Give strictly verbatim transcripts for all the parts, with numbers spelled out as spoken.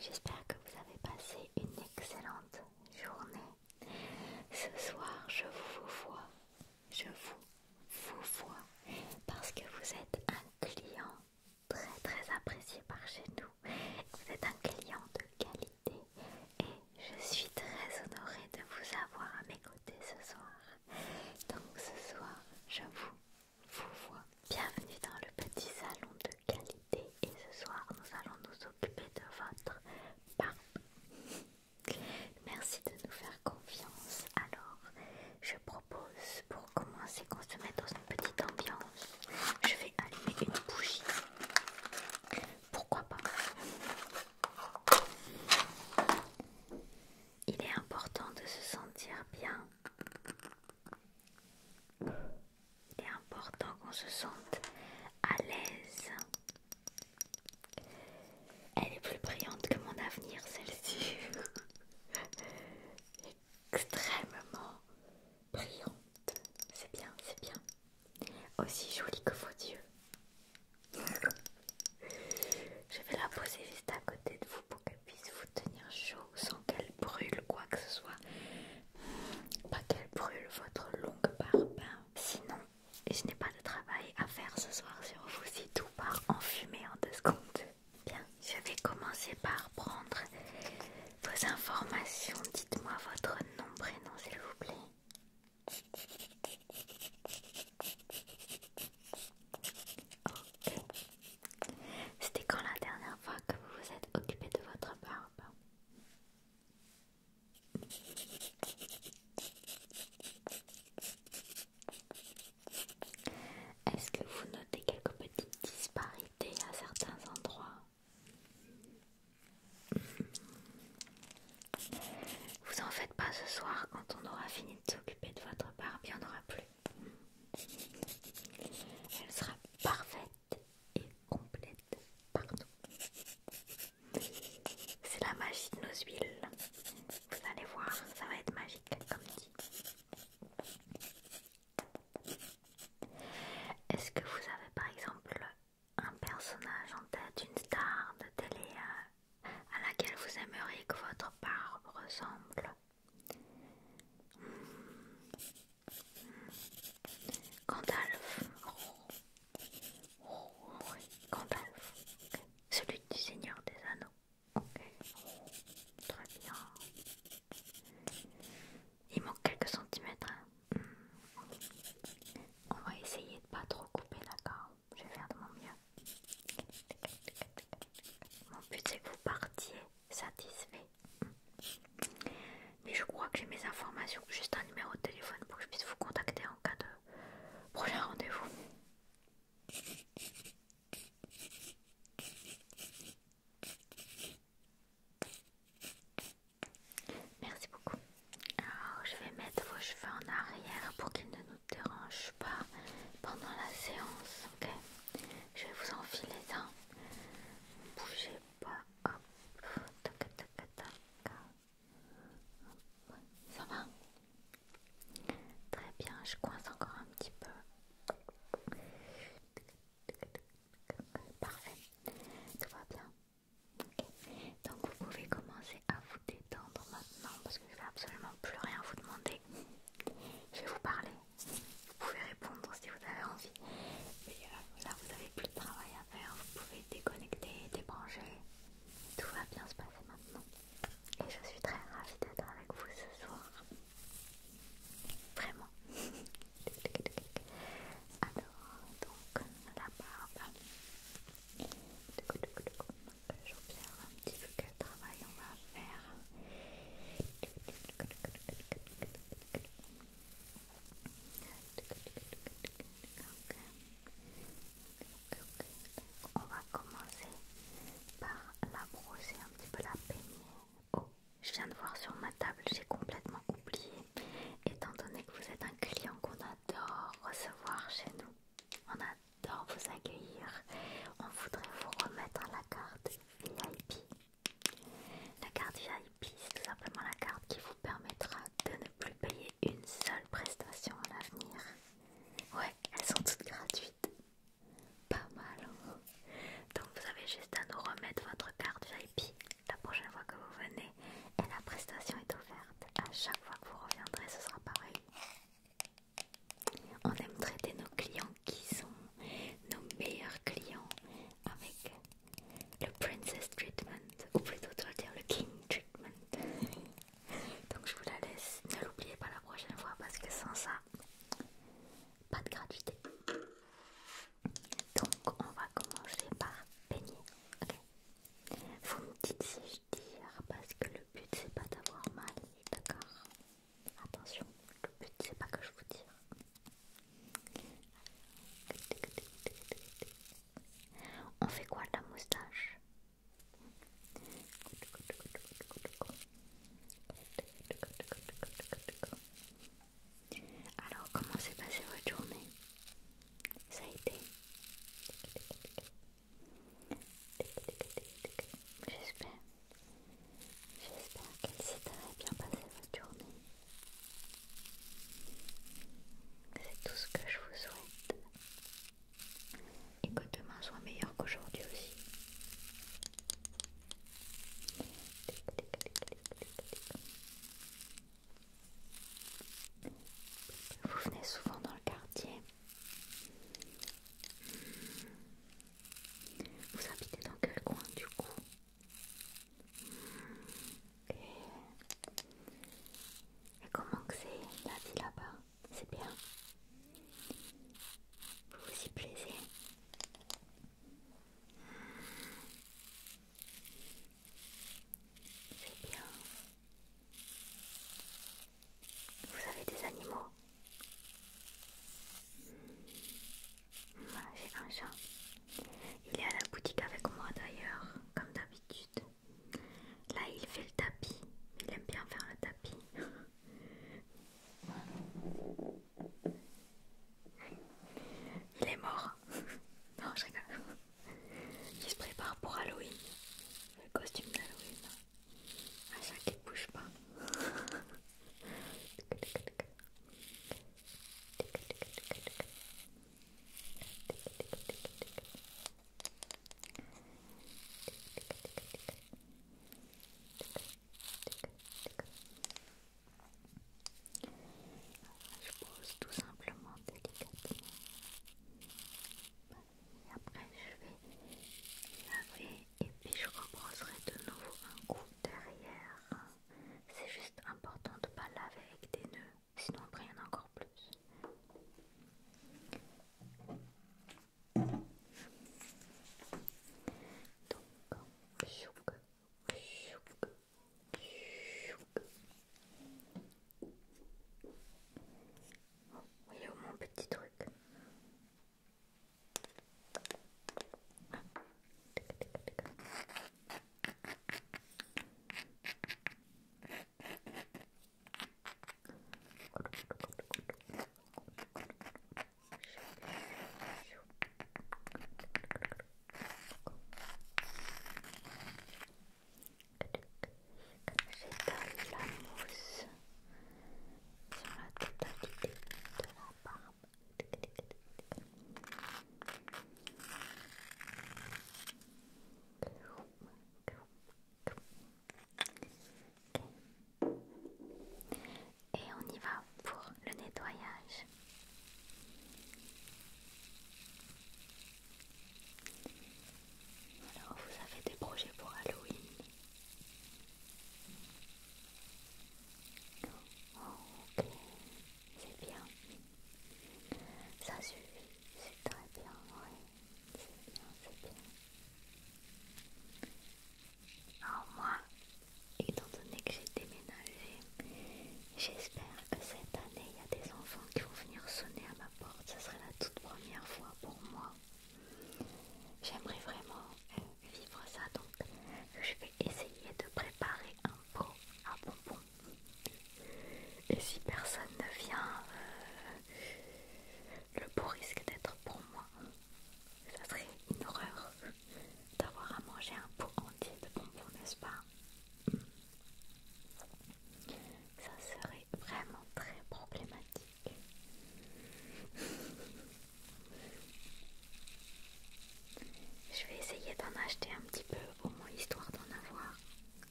J'espère que vous avez passé une excellente journée. Ce soir, je vous vois, je vous, vous vois, parce que vous êtes un client très très apprécié par chez nous. Vous êtes un client de qualité et je suis très honorée de vous avoir à mes côtés ce soir. Donc ce soir, je vous, vous vois. Bienvenue dans le petit salon de qualité et ce soir, nous allons nous occuper de votre barbe. Merci de nous faire confiance. Alors, je propose pour commencer qu'on se mette dans une petite ambiance. Je vais allumer une bougie. Pourquoi pas? Il est important de se sentir bien. Il est important qu'on se sente à l'aise. Elle est plus brillante que mon avenir, celle-ci. Extrêmement brillante. C'est bien, c'est bien. Aussi jolie que vos yeux. Je vais la poser juste à côté de vous pour qu'elle puisse vous tenir chaud sans qu'elle brûle quoi que ce soit. Pas qu'elle brûle votre longue barbe. Sinon, je n'ai pas de travail à faire ce soir sur vous si tout part en fumée en deux secondes. Bien, je vais commencer par prendre vos informations. Dites-moi votre nom, prénom s'il vous plaît. Ok. C'était quand la dernière fois que vous vous êtes occupé de votre barbe? Est-ce que vous notez quelques petites disparités à certains endroits? Vous en faites pas ce soir, quand on aura fini de s'occuper de votre barbe, il n'y en aura plus. Elle sera parfaite et complète partout. C'est la magie de nos huiles. Vous allez voir, ça va être magique comme dit. Est-ce que vous avez par exemple un personnage en tête, une star de télé euh, à laquelle vous aimeriez que votre barbe ressemble? Gandalf. Oh, oh, oui, Gandalf. Okay. Celui du Seigneur des Anneaux. Ok. Oh, très bien. Il manque quelques centimètres. Hein. On va essayer de pas trop couper, d'accord? Je vais faire de mon mieux. Mon but c'est que vous partiez satisfait. Mais je crois que j'ai mes informations. Juste un numéro de téléphone pour que je puisse vous contacter en cas de prochain rendez-vous. Merci beaucoup. Alors je vais mettre vos cheveux en arrière pour qu'ils ne nous dérangent pas pendant la séance. Ok. Je vais vous enfiler ça. Bougez pas. Hop. Tac, tac, tac, tac. Ça va? Très bien, je coince encore un petit peu. Parfait, tout va bien. Okay. Donc vous pouvez commencer à vous détendre maintenant parce que je vais absolument plus rien vous demander. Je vais vous parler. Vous pouvez répondre si vous avez envie. Mais euh, là vous n'avez plus de travail à faire. Vous pouvez déconnecter, débrancher. Tout va bien se passer maintenant. Et je suis très ravie d'être avec vous ce soir. Vraiment. Alors, donc, la barbe. J'observe un petit peu quel travail on va faire.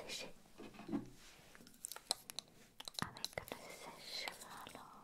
léger avec le sèche-cheveux alors.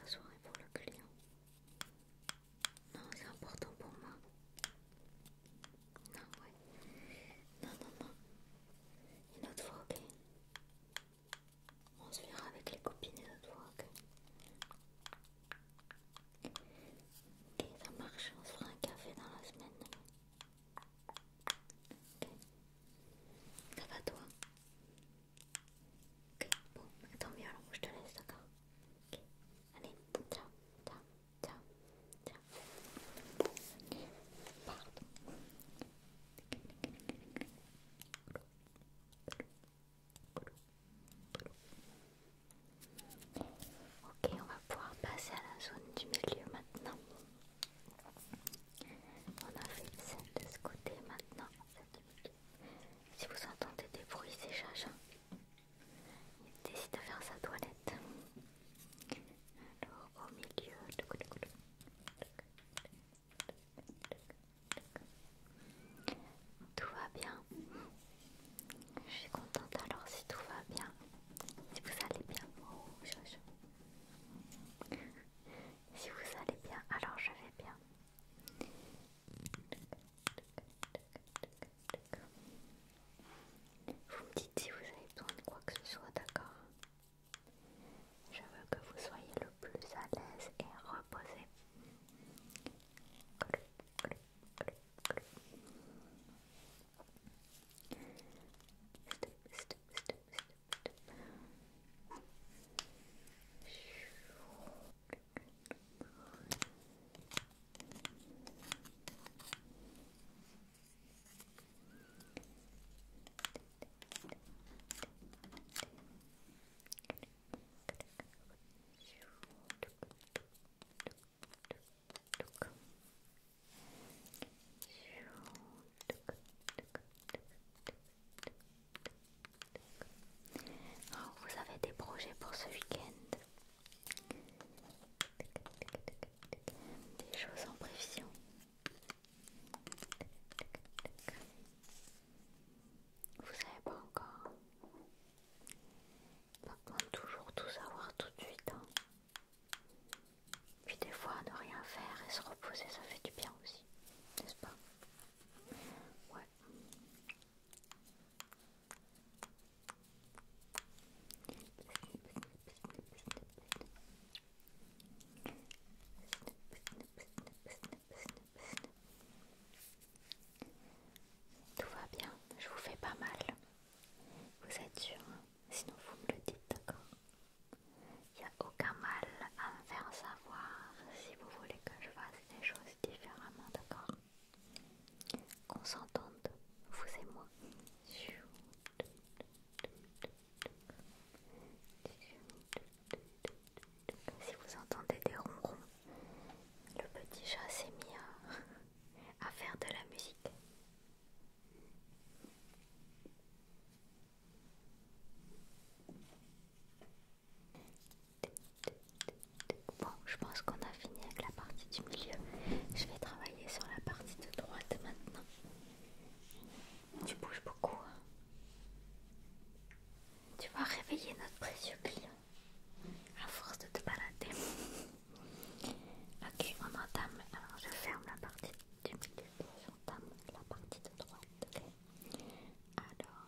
la soirée pour le client. Non, c'est important pour moi. Non, ouais. Non, non, non. Une autre fois, ok. On se verra avec les copines une autre fois, ok. Ok, ça marche. On se fera un café dans la semaine. Ok. Ça va toi? Ok, bon, tant mieux alors, je te laisse, d'accord? Ok, allez, ciao, ciao, ciao, ciao. Pardon. Ok, on va pouvoir passer à la zone du milieu maintenant. On a fait celle de ce côté, maintenant celle du milieu. Si vous entendez des bruits, c'est Chacha. Il décide de faire sa toilette. Alors au milieu, tout va bien. Je suis contente alors si tout va bien. Si vous allez bien. Oh, Chacha. Si vous allez bien, alors je vais bien. Vous me dites si vous avez besoin de quoi que ce soit, d'accord? Je veux que vous soyez le plus à l'aise et reposé. Oh, vous avez des projets pour ce week-end? Des choses en prévision? Vous savez pas encore? Pas besoin de toujours tout savoir tout de suite. Hein. Puis des fois, ne rien faire et se reposer, ça fait du bien aussi. N'est-ce pas? Ouais. Tout va bien, je vous fais pas mal. Vous êtes sûr? Hein? Sinon vous me le dites, d'accord? Il n'y a aucun mal à me faire savoir si vous voulez que je fasse des choses différemment, d'accord? Qu'on s'entende, vous et moi. Si vous entendez des ronrons, le petit chat s'est mis à, à faire de la musique. Bon, je pense qu'on a fini avec la partie du milieu. Je vais travailler sur la partie de droite maintenant. Tu bouges beaucoup. Hein. Tu vas réveiller notre précieux client à force de te balader. Ok, on entame. Alors je ferme la partie du milieu et j'entame la partie de droite. Ok. Alors,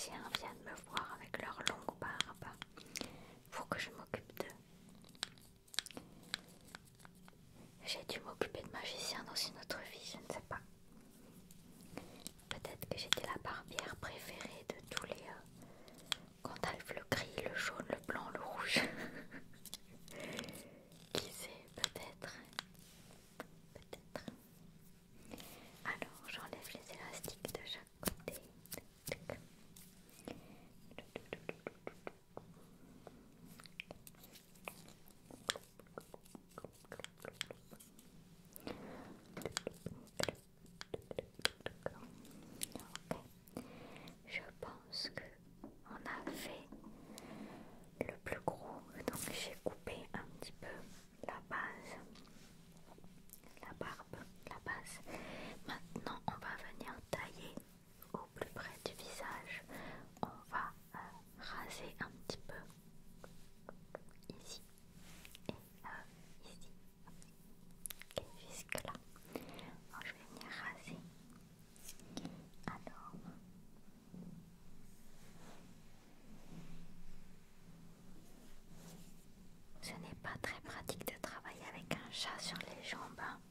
magiciens viennent me voir avec leur longue barbe pour que je m'occupe d'eux. J'ai dû m'occuper de magiciens dans une autre vie, je ne sais pas. Peut-être que j'étais la barbière préférée de tous les euh, Gandalf, le gris, le jaune, le blanc, le rouge. Qui sait, peut-être. Peut-être. Alors, j'enlève les élastiques de chaque côté. Je pense que on a fait le plus gros, donc j'ai coupé un petit peu la base, la barbe, la base. Maintenant on va venir tailler au plus près du visage. On va euh, raser un petit peu ici et euh, ici, et jusque là. Alors, je vais venir raser. Alors, ce n'est pas très pratique de travailler avec un chat sur les jambes, hein.